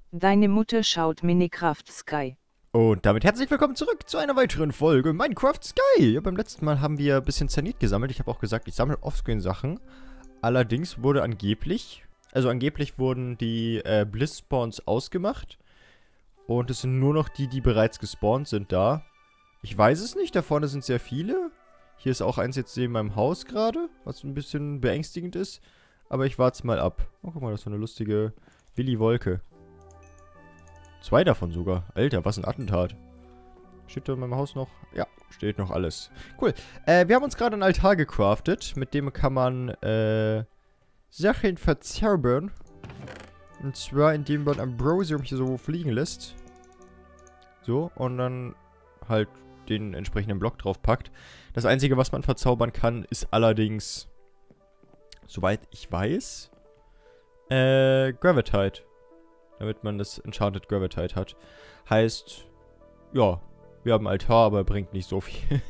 Deine Mutter schaut Minecraft Sky. Und damit herzlich willkommen zurück zu einer weiteren Folge Minecraft Sky. Ja, beim letzten Mal haben wir ein bisschen Zanit gesammelt. Ich habe auch gesagt, ich sammle Offscreen Sachen. Allerdings wurde angeblich wurden die Bliss-Spawns ausgemacht. Und es sind nur noch die, die bereits gespawnt sind, da. Ich weiß es nicht, da vorne sind sehr viele. Hier ist auch eins jetzt neben meinem Haus gerade, was ein bisschen beängstigend ist. Aber ich warte es mal ab. Oh, guck mal, das ist so eine lustige Willi-Wolke. 2 davon sogar. Alter, was ein Attentat. Steht da in meinem Haus noch? Ja, steht noch alles. Cool. Wir haben uns gerade einen Altar gecraftet. Mit dem kann man, Sachen verzaubern. Und zwar, indem man Ambrosium hier so fliegen lässt. So, und dann halt den entsprechenden Block drauf packt. Das Einzige, was man verzaubern kann, ist allerdings, soweit ich weiß, Gravitite. Damit man das Enchanted Gravitite hat. Heißt, ja, wir haben Altar, aber er bringt nicht so viel.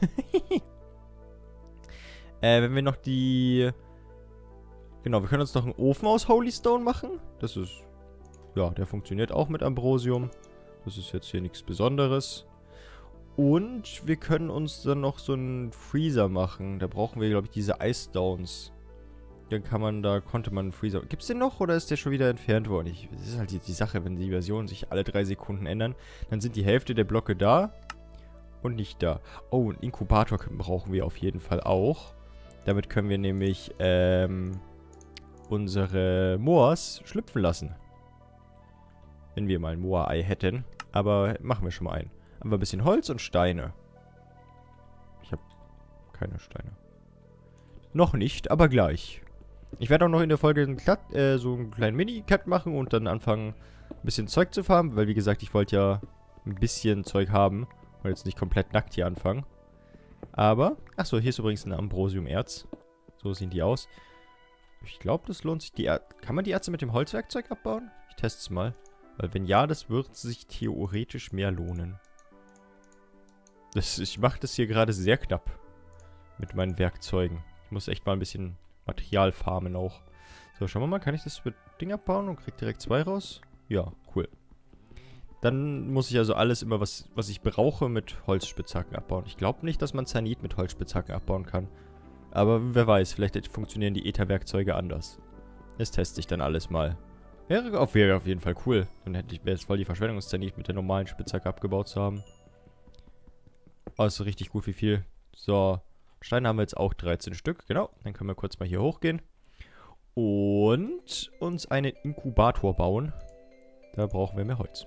Wenn wir noch die... Genau, wir können uns noch einen Ofen aus Holy Stone machen. Das ist... Ja, der funktioniert auch mit Ambrosium. Das ist jetzt hier nichts Besonderes. Und wir können uns dann noch so einen Freezer machen. Da brauchen wir, glaube ich, diese Ice Stones. Dann konnte man einen Freezer... Gibt's den noch oder ist der schon wieder entfernt worden? Das ist halt die Sache, wenn die Versionen sich alle 3 Sekunden ändern. Dann sind die Hälfte der Blöcke da und nicht da. Oh, einen Inkubator brauchen wir auf jeden Fall auch. Damit können wir nämlich unsere Moas schlüpfen lassen. Wenn wir mal ein Moa-Ei hätten. Aber machen wir schon mal ein. Haben wir ein bisschen Holz und Steine. Ich habe keine Steine. Noch nicht, aber gleich. Ich werde auch noch in der Folge so einen kleinen Mini-Cut machen und dann anfangen, ein bisschen Zeug zu farmen. Weil, wie gesagt, ich wollte ja ein bisschen Zeug haben. Und jetzt nicht komplett nackt hier anfangen. Aber, achso, hier ist übrigens ein Ambrosium-Erz. So sehen die aus. Ich glaube, das lohnt sich. Kann man die Erze mit dem Holzwerkzeug abbauen? Ich teste es mal. Weil wenn ja, das wird sich theoretisch mehr lohnen. Ich mache das hier gerade sehr knapp. Mit meinen Werkzeugen. Ich muss echt mal ein bisschen... Material farmen auch. So, schauen wir mal. Kann ich das mit Ding abbauen und krieg direkt 2 raus? Ja, cool. Dann muss ich also alles immer, was ich brauche, mit Holzspitzhacken abbauen. Ich glaube nicht, dass man Zanit mit Holzspitzhacken abbauen kann. Aber wer weiß, vielleicht funktionieren die Äther-Werkzeuge anders. Das teste ich dann alles mal. Wäre auf jeden Fall cool. Dann wäre es voll die Verschwendung, Zanit mit der normalen Spitzhacke abgebaut zu haben. Oh, ist so richtig gut, wie viel. So. Steine haben wir jetzt auch 13 Stück, genau. Dann können wir kurz mal hier hochgehen. Und uns einen Inkubator bauen. Da brauchen wir mehr Holz.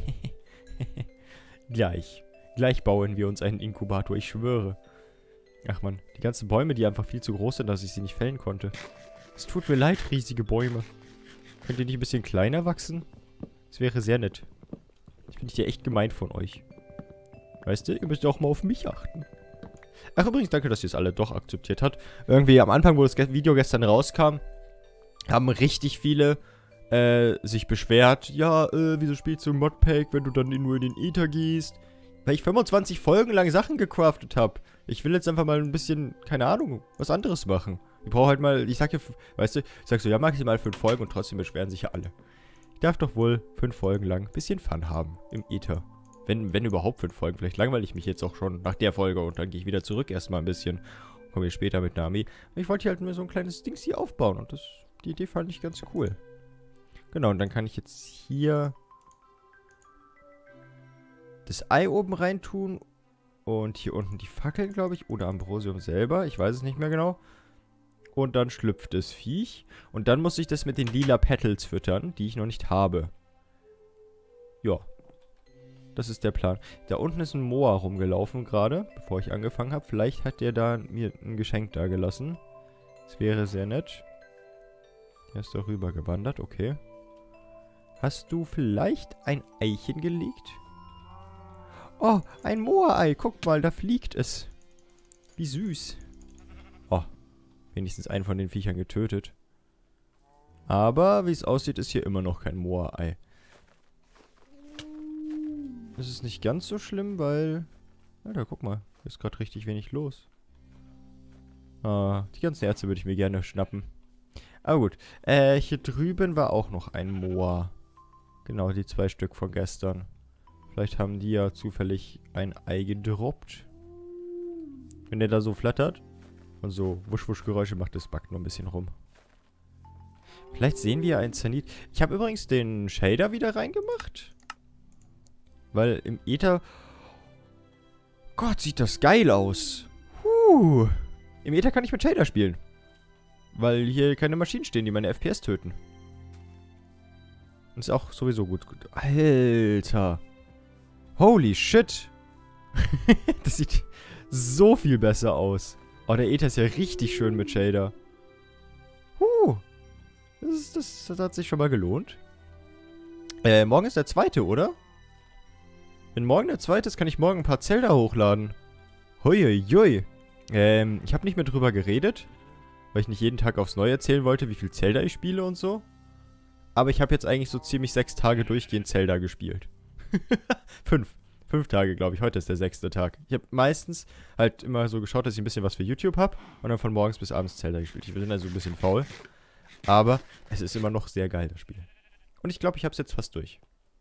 Gleich. Gleich bauen wir uns einen Inkubator, ich schwöre. Ach man, die ganzen Bäume, die einfach viel zu groß sind, dass ich sie nicht fällen konnte. Es tut mir leid, riesige Bäume. Könnt ihr nicht ein bisschen kleiner wachsen? Das wäre sehr nett. Das finde ich ja echt gemein von euch. Weißt du, ihr müsst auch mal auf mich achten. Ach, übrigens, danke, dass ihr es alle doch akzeptiert habt. Irgendwie am Anfang, wo das Video gestern rauskam, haben richtig viele sich beschwert. Ja, wieso spielst du Modpack, wenn du dann nur in den Äther gehst? Weil ich 25 Folgen lang Sachen gecraftet habe. Ich will jetzt einfach mal ein bisschen, keine Ahnung, was anderes machen. Ich brauche halt mal, ich sag ja, weißt du, ich sag so, ja, maximal 5 Folgen und trotzdem beschweren sich ja alle. Ich darf doch wohl 5 Folgen lang ein bisschen Fun haben im Äther. Wenn überhaupt 5 Folgen. Vielleicht langweile ich mich jetzt auch schon nach der Folge und dann gehe ich wieder zurück erstmal ein bisschen. Komme ich später mit einer Armee. Ich wollte hier halt mir so ein kleines Dings hier aufbauen und die Idee fand ich ganz cool. Genau, und dann kann ich jetzt hier das Ei oben rein tun und hier unten die Fackeln, glaube ich, oder Ambrosium selber. Ich weiß es nicht mehr genau. Und dann schlüpft das Viech. Und dann muss ich das mit den lila Petals füttern, die ich noch nicht habe. Ja. Das ist der Plan. Da unten ist ein Moa rumgelaufen gerade, bevor ich angefangen habe. Vielleicht hat der da mir ein Geschenk da gelassen. Das wäre sehr nett. Der ist doch rüber gewandert, okay. Hast du vielleicht ein Eichen gelegt? Oh, ein Moa-Ei. Guck mal, da fliegt es. Wie süß. Oh, wenigstens einen von den Viechern getötet. Aber, wie es aussieht, ist hier immer noch kein Moa-Ei. Das ist nicht ganz so schlimm, weil... Alter, guck mal. Hier ist gerade richtig wenig los. Ah, die ganzen Erze würde ich mir gerne schnappen. Aber gut. Hier drüben war auch noch ein Moa. Genau, die 2 Stück von gestern. Vielleicht haben die ja zufällig ein Ei gedroppt. Wenn der da so flattert und so Wusch-Wusch-Geräusche macht, das backt nur ein bisschen rum. Vielleicht sehen wir ein Zenit. Ich habe übrigens den Shader wieder reingemacht. Weil im Ether... Gott, sieht das geil aus. Im Ether kann ich mit Shader spielen. Weil hier keine Maschinen stehen, die meine FPS töten. Ist auch sowieso gut. Alter. Holy shit. Das sieht so viel besser aus. Oh, der Ether ist ja richtig schön mit Shader. Das hat sich schon mal gelohnt. Morgen ist der 2., oder? Wenn morgen der 2. ist, kann ich morgen ein paar Zelda hochladen. Huiuiui. Ich habe nicht mehr drüber geredet, weil ich nicht jeden Tag aufs Neue erzählen wollte, wie viel Zelda ich spiele und so. Aber ich habe jetzt eigentlich so ziemlich 6 Tage durchgehend Zelda gespielt. 5 Tage, glaube ich. Heute ist der 6. Tag. Ich habe meistens halt immer so geschaut, dass ich ein bisschen was für YouTube habe und dann von morgens bis abends Zelda gespielt. Ich bin also ein bisschen faul. Aber es ist immer noch sehr geil, das Spiel. Und ich glaube, ich habe es jetzt fast durch.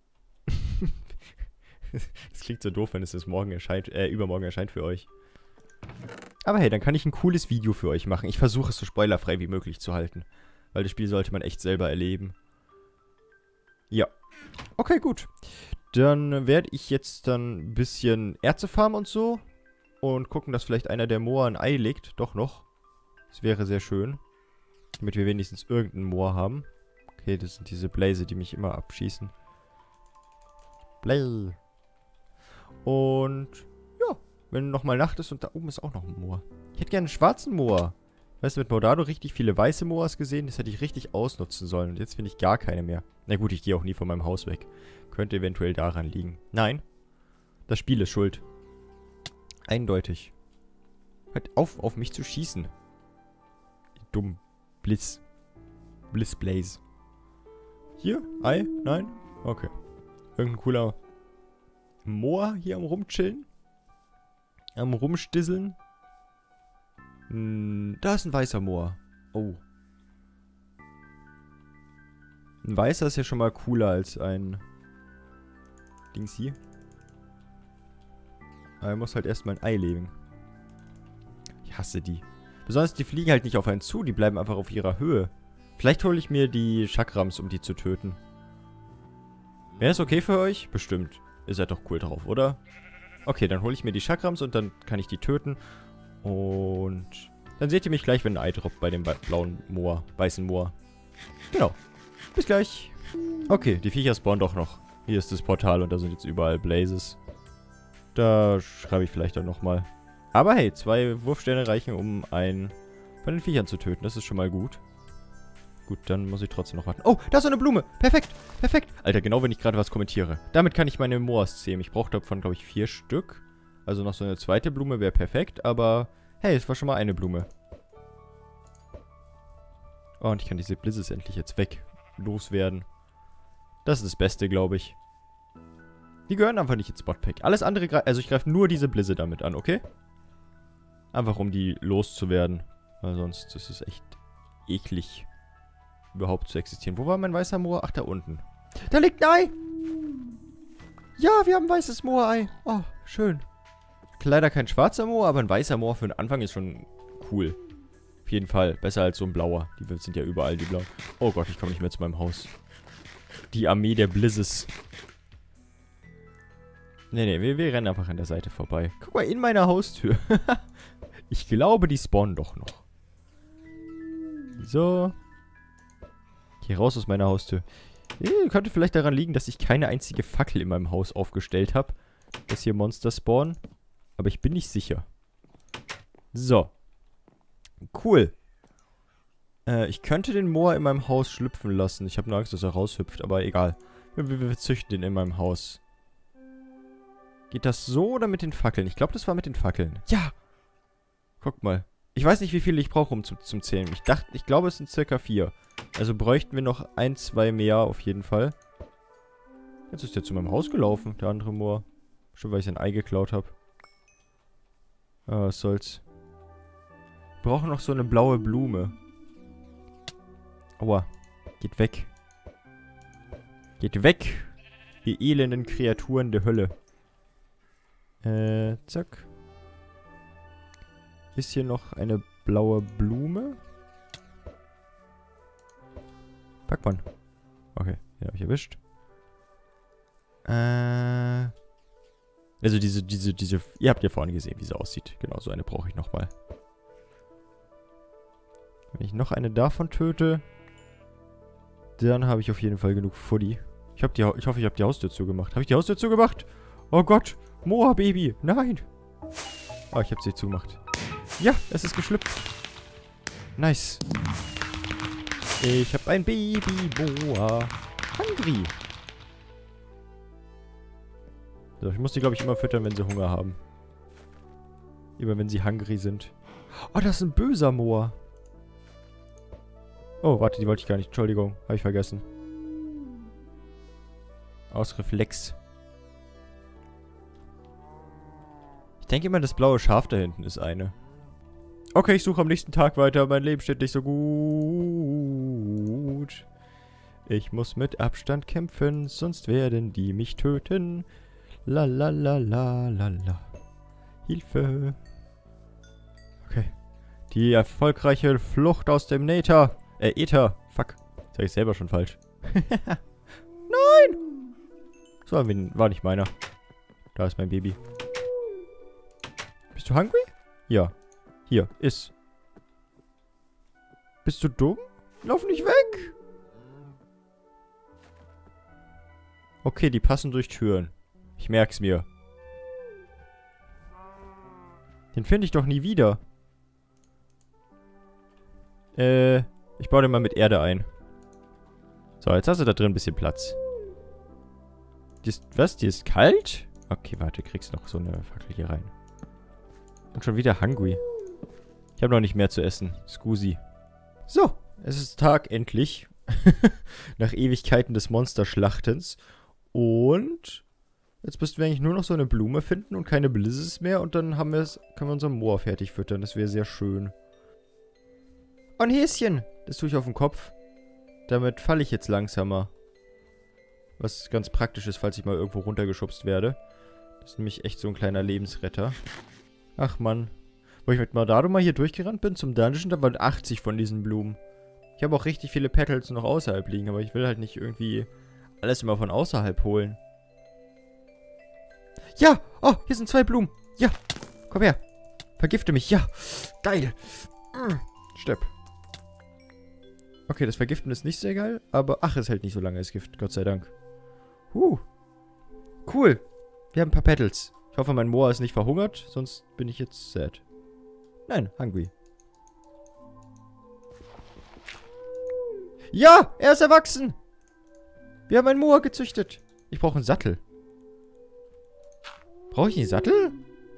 Das klingt so doof, wenn es das morgen erscheint, übermorgen erscheint für euch. Aber hey, dann kann ich ein cooles Video für euch machen. Ich versuche es so spoilerfrei wie möglich zu halten. Weil das Spiel sollte man echt selber erleben. Ja. Okay, gut. Dann werde ich jetzt dann ein bisschen Erze farmen und so. Und gucken, dass vielleicht einer der Moa ein Ei legt. Doch noch. Das wäre sehr schön. Damit wir wenigstens irgendeinen Moa haben. Okay, das sind diese Blaze, die mich immer abschießen. Blaze. Und ja, wenn nochmal Nacht ist und da oben ist auch noch ein Moa. Ich hätte gerne einen schwarzen Moa. Weißt du, mit Mordado richtig viele weiße Moas gesehen. Das hätte ich richtig ausnutzen sollen. Und jetzt finde ich gar keine mehr. Na gut, ich gehe auch nie von meinem Haus weg. Könnte eventuell daran liegen. Nein. Das Spiel ist schuld. Eindeutig. Hört auf mich zu schießen. Ihr dummen Blitz. Blitzblaze. Hier? Ei? Nein? Okay. Irgendein cooler Moa hier am Rumchillen. Am Rumstisseln. Da ist ein weißer Moa. Oh. Ein weißer ist ja schon mal cooler als ein Dings hier. Aber er muss halt erstmal ein Ei legen. Ich hasse die. Besonders die fliegen halt nicht auf einen zu, die bleiben einfach auf ihrer Höhe. Vielleicht hole ich mir die Chakrams, um die zu töten. Wäre das okay für euch? Bestimmt. Ihr seid doch cool drauf, oder? Okay, dann hole ich mir die Chakrams und dann kann ich die töten. Und dann seht ihr mich gleich, wenn ein Ei droppt bei dem blauen Moa, weißen Moa. Genau. Bis gleich. Okay, die Viecher spawnen doch noch. Hier ist das Portal und da sind jetzt überall Blazes. Da schreibe ich vielleicht dann nochmal. Aber hey, 2 Wurfsterne reichen, um einen von den Viechern zu töten. Das ist schon mal gut. Gut, dann muss ich trotzdem noch warten. Oh, da ist so eine Blume. Perfekt, perfekt. Alter, genau wenn ich gerade was kommentiere. Damit kann ich meine Moas zähmen. Ich brauche davon, glaube ich, 4 Stück. Also noch so eine zweite Blume wäre perfekt, aber hey, es war schon mal eine Blume. Oh, und ich kann diese Blizzes endlich jetzt loswerden. Das ist das Beste, glaube ich. Die gehören einfach nicht ins Spotpack. Alles andere, also ich greife nur diese Blizze damit an, okay? Einfach um die loszuwerden. Weil sonst ist es echt eklig, überhaupt zu existieren. Wo war mein weißer Moa? Ach, da unten. Da liegt ein Ei! Ja, wir haben ein weißes Moa-Ei. Oh, schön. Leider kein schwarzer Moa, aber ein weißer Moa für den Anfang ist schon cool. Auf jeden Fall. Besser als so ein blauer. Die sind ja überall, die blauen. Oh Gott, ich komme nicht mehr zu meinem Haus. Die Armee der Blizzes. Nee, wir rennen einfach an der Seite vorbei. Guck mal, in meiner Haustür. Ich glaube, die spawnen doch noch. So. Hier raus aus meiner Haustür. Könnte vielleicht daran liegen, dass ich keine einzige Fackel in meinem Haus aufgestellt habe. Dass hier Monster spawnen. Aber ich bin nicht sicher. So. Cool. Ich könnte den Moa in meinem Haus schlüpfen lassen. Ich habe nur Angst, dass er raushüpft, aber egal. Wir züchten den in meinem Haus. Geht das so oder mit den Fackeln? Ich glaube, das war mit den Fackeln. Ja! Guck mal. Ich weiß nicht, wie viele ich brauche, um zum Zählen. Ich glaube, es sind circa 4. Also bräuchten wir noch 1, 2 mehr auf jeden Fall. Jetzt ist der zu meinem Haus gelaufen, der andere Moa. Schon weil ich sein Ei geklaut habe. Ah, was soll's. Wir brauchen noch so eine blaue Blume. Aua. Geht weg. Geht weg, ihr elenden Kreaturen der Hölle. Zack. Ist hier noch eine blaue Blume? Packt man. Okay, den habe ich erwischt. Also diese, ihr habt ja vorhin gesehen, wie sie aussieht. Genau, so eine brauche ich nochmal. Wenn ich noch eine davon töte, dann habe ich auf jeden Fall genug Fuddy. Ich hoffe, ich habe die Haustür zugemacht. Habe ich die Haustür zugemacht? Oh Gott, Moa Baby, nein. Oh, ich habe sie zugemacht. Ja, es ist geschlüpft. Nice. Ich habe ein Baby Moa. Hungry. So, ich muss die, glaube ich, immer füttern, wenn sie Hunger haben. Immer wenn sie hungry sind. Oh, das ist ein böser Moa. Oh, warte, die wollte ich gar nicht. Entschuldigung, habe ich vergessen. Aus Reflex. Ich denke immer, das blaue Schaf da hinten ist eine. Okay, ich suche am nächsten Tag weiter. Mein Leben steht nicht so gut. Ich muss mit Abstand kämpfen, sonst werden die mich töten. La la la la la la. Hilfe. Okay. Die erfolgreiche Flucht aus dem Nether. Ether. Fuck. Das sag ich selber schon falsch. Nein! Das war nicht meiner. Da ist mein Baby. Bist du hungry? Ja. Hier, iss. Bist du dumm? Lauf nicht weg! Okay, die passen durch Türen. Ich merk's mir. Den finde ich doch nie wieder. Ich baue den mal mit Erde ein. So, jetzt hast du da drin ein bisschen Platz. Was? Die ist kalt? Okay, warte, du kriegst noch so eine Fackel hier rein. Und schon wieder hungry. Ich habe noch nicht mehr zu essen. Scusi. So, es ist Tag endlich. Nach Ewigkeiten des Monsterschlachtens. Und jetzt müssten wir eigentlich nur noch so eine Blume finden und keine Blizzes mehr. Und dann können wir unser Moor fertig füttern. Das wäre sehr schön. Oh, ein Häschen. Das tue ich auf den Kopf. Damit falle ich jetzt langsamer. Was ganz praktisch ist, falls ich mal irgendwo runtergeschubst werde. Das ist nämlich echt so ein kleiner Lebensretter. Ach Mann. Wo ich mit Mardado mal hier durchgerannt bin zum Dungeon, da waren 80 von diesen Blumen. Ich habe auch richtig viele Petals noch außerhalb liegen, aber ich will halt nicht irgendwie alles immer von außerhalb holen. Ja! Oh, hier sind 2 Blumen. Ja! Komm her. Vergifte mich. Ja! Geil! Stepp. Okay, das Vergiften ist nicht sehr geil, aber ach, es hält nicht so lange, das Gift. Gott sei Dank. Cool. Wir haben ein paar Petals. Ich hoffe, mein Moa ist nicht verhungert, sonst bin ich jetzt sad. Nein, hungry. Ja, er ist erwachsen. Wir haben einen Moa gezüchtet. Ich brauche einen Sattel. Brauche ich einen Sattel?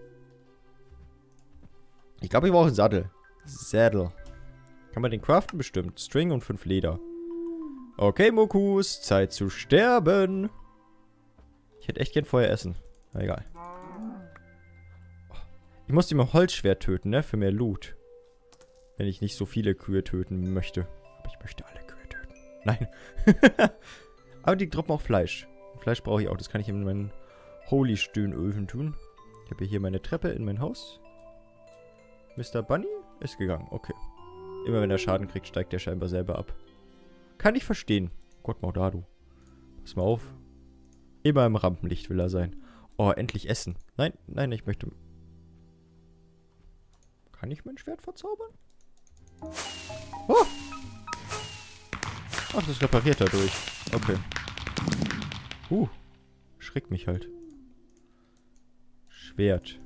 Ich glaube, ich brauche einen Sattel. Sattel. Kann man den craften? Bestimmt. String und 5 Leder. Okay, Mokus. Zeit zu sterben. Ich hätte echt gern vorher essen. Na egal. Ich muss die mal Holzschwert töten, ne? Für mehr Loot. Wenn ich nicht so viele Kühe töten möchte. Aber ich möchte alle Kühe töten. Nein. Aber die droppen auch Fleisch. Fleisch brauche ich auch. Das kann ich in meinen Holy-Stöhnöfen tun. Ich habe hier meine Treppe in mein Haus. Mr. Bunny ist gegangen. Okay. Immer wenn er Schaden kriegt, steigt er scheinbar selber ab. Kann ich verstehen. Gott, Mardado. Pass mal auf. Immer im Rampenlicht will er sein. Oh, endlich essen. Nein, nein, ich möchte... Kann ich mein Schwert verzaubern? Oh! Ach, das repariert dadurch. Okay. Schreckt mich halt. Schwert.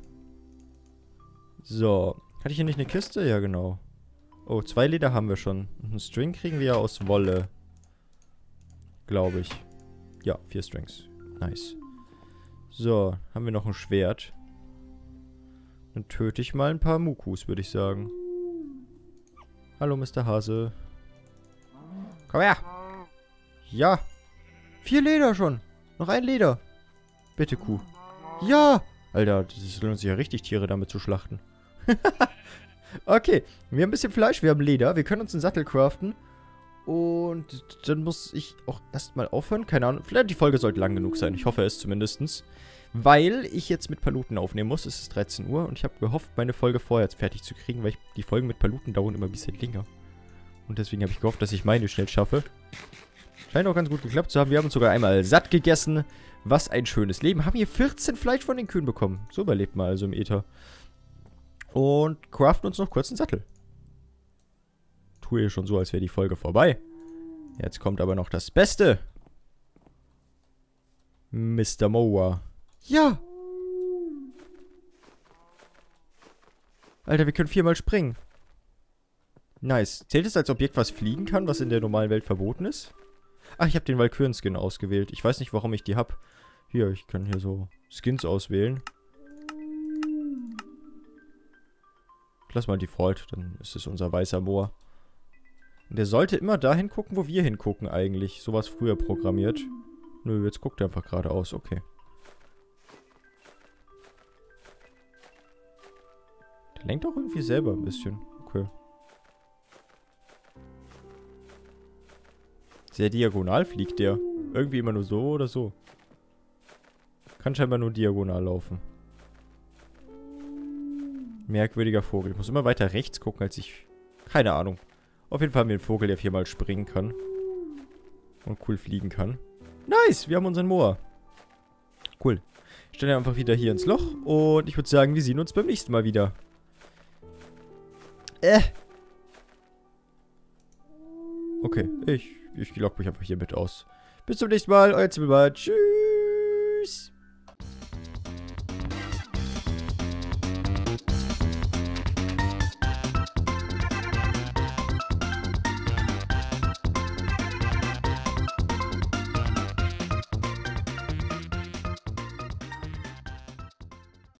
So. Hatte ich hier nicht eine Kiste? Ja, genau. Oh, 2 Leder haben wir schon. Und einen String kriegen wir ja aus Wolle. Glaube ich. Ja, 4 Strings. Nice. So, haben wir noch ein Schwert. Dann töte ich mal ein paar Mukus, würde ich sagen. Hallo, Mr. Hase. Komm her. Ja. 4 Leder schon. Noch ein Leder. Bitte, Kuh. Ja. Alter, das lohnt sich ja richtig, Tiere damit zu schlachten. Okay. Wir haben ein bisschen Fleisch, wir haben Leder. Wir können uns einen Sattel craften. Und dann muss ich auch erstmal aufhören. Keine Ahnung. Vielleicht die Folge sollte lang genug sein. Ich hoffe es zumindest. Weil ich jetzt mit Paluten aufnehmen muss. Es ist 13 Uhr und ich habe gehofft, meine Folge vorher jetzt fertig zu kriegen, weil die Folgen mit Paluten dauern immer ein bisschen länger. Und deswegen habe ich gehofft, dass ich meine schnell schaffe. Scheint auch ganz gut geklappt zu haben. Wir haben uns sogar einmal satt gegessen. Was ein schönes Leben. Haben hier 14 Fleisch von den Kühen bekommen. So überlebt man also im Äther. Und craften uns noch kurz einen Sattel. Tue hier schon so, als wäre die Folge vorbei. Jetzt kommt aber noch das Beste. Mr. Mower. Ja! Alter, wir können 4-mal springen. Nice. Zählt es als Objekt, was fliegen kann, was in der normalen Welt verboten ist? Ach, ich habe den Valkyren-Skin ausgewählt. Ich weiß nicht, warum ich die habe. Hier, ich kann hier so Skins auswählen. Lass mal Default, dann ist es unser weißer Moor. Der sollte immer dahin gucken, wo wir hingucken eigentlich. Sowas früher programmiert. Nö, jetzt guckt er einfach geradeaus. Okay. Der lenkt auch irgendwie selber ein bisschen. Okay. Sehr diagonal fliegt der. Irgendwie immer nur so oder so. Kann scheinbar nur diagonal laufen. Merkwürdiger Vogel. Ich muss immer weiter rechts gucken, als ich... Keine Ahnung. Auf jeden Fall haben wir einen Vogel, der 4-mal springen kann. Und cool fliegen kann. Nice, wir haben unseren Moor. Cool. Ich stelle ihn einfach wieder hier ins Loch. Und ich würde sagen, wir sehen uns beim nächsten Mal wieder. Okay, ich logge mich einfach hier mit aus. Bis zum nächsten Mal, euer Zimmelmann. Tschüss.